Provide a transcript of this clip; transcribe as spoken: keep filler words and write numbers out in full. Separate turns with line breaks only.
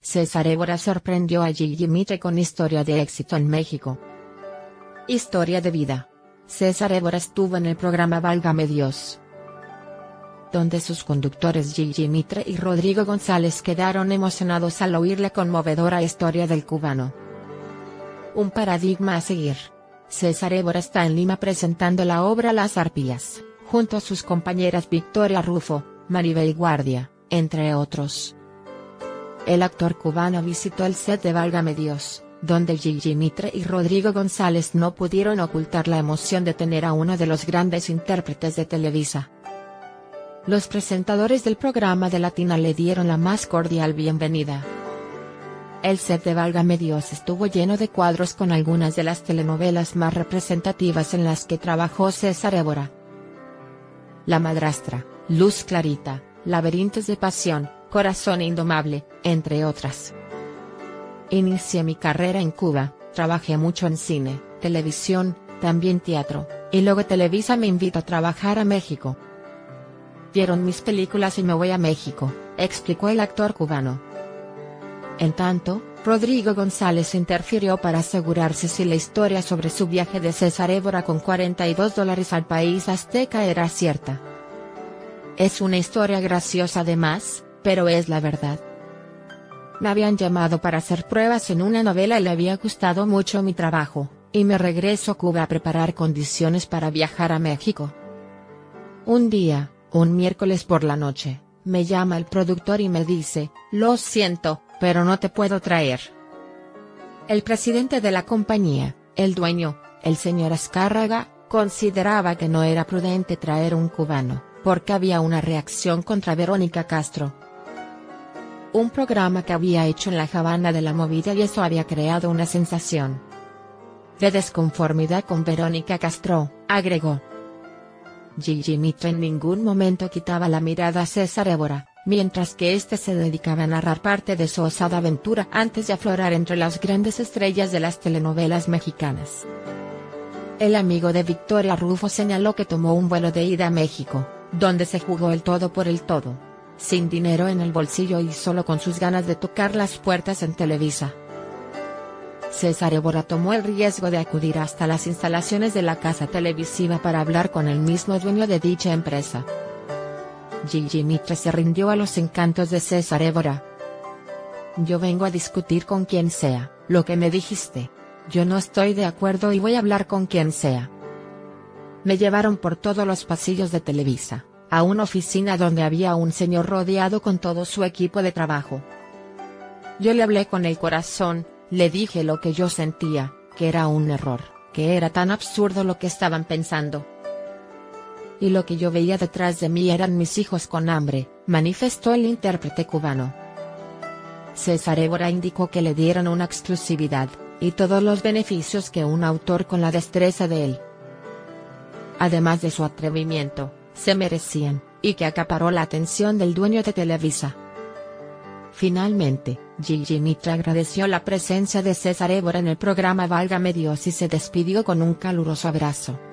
César Évora sorprendió a Gigi Mitre con historia de éxito en México. Historia de vida. César Évora estuvo en el programa Válgame Dios, donde sus conductores Gigi Mitre y Rodrigo González quedaron emocionados al oír la conmovedora historia del cubano. Un paradigma a seguir. César Évora está en Lima presentando la obra Las Arpías, junto a sus compañeras Victoria Rufo, Maribel Guardia, entre otros. El actor cubano visitó el set de Válgame Dios, donde Gigi Mitre y Rodrigo González no pudieron ocultar la emoción de tener a uno de los grandes intérpretes de Televisa. Los presentadores del programa de Latina le dieron la más cordial bienvenida. El set de Válgame Dios estuvo lleno de cuadros con algunas de las telenovelas más representativas en las que trabajó César Évora: La Madrastra, Luz Clarita, Laberintos de Pasión, Corazón Indomable, entre otras. Inicié mi carrera en Cuba, trabajé mucho en cine, televisión, también teatro, y luego Televisa me invita a trabajar a México. Vieron mis películas y me voy a México, explicó el actor cubano. En tanto, Rodrigo González interfirió para asegurarse si la historia sobre su viaje de César Évora con cuarenta y dos dólares al país azteca era cierta. Es una historia graciosa además, pero es la verdad. Me habían llamado para hacer pruebas en una novela y le había gustado mucho mi trabajo, y me regreso a Cuba a preparar condiciones para viajar a México. Un día, un miércoles por la noche, me llama el productor y me dice: lo siento, pero no te puedo traer. El presidente de la compañía, el dueño, el señor Azcárraga, consideraba que no era prudente traer un cubano, porque había una reacción contra Verónica Castro, un programa que había hecho en la Habana de la movida, y eso había creado una sensación de desconformidad con Verónica Castro, agregó. Gigi Mitre en ningún momento quitaba la mirada a César Évora, mientras que éste se dedicaba a narrar parte de su osada aventura antes de aflorar entre las grandes estrellas de las telenovelas mexicanas. El amigo de Victoria Rufo señaló que tomó un vuelo de ida a México, donde se jugó el todo por el todo, sin dinero en el bolsillo y solo con sus ganas de tocar las puertas en Televisa. César Évora tomó el riesgo de acudir hasta las instalaciones de la casa televisiva para hablar con el mismo dueño de dicha empresa. Gigi Mitre se rindió a los encantos de César Évora. Yo vengo a discutir con quien sea, lo que me dijiste. Yo no estoy de acuerdo y voy a hablar con quien sea. Me llevaron por todos los pasillos de Televisa, a una oficina donde había un señor rodeado con todo su equipo de trabajo. Yo le hablé con el corazón, le dije lo que yo sentía, que era un error, que era tan absurdo lo que estaban pensando. Y lo que yo veía detrás de mí eran mis hijos con hambre, manifestó el intérprete cubano. César Évora indicó que le dieron una exclusividad, y todos los beneficios que un autor con la destreza de él, además de su atrevimiento, se merecían, y que acaparó la atención del dueño de Televisa. Finalmente, Gigi Mitre agradeció la presencia de César Évora en el programa Válgame Dios y se despidió con un caluroso abrazo.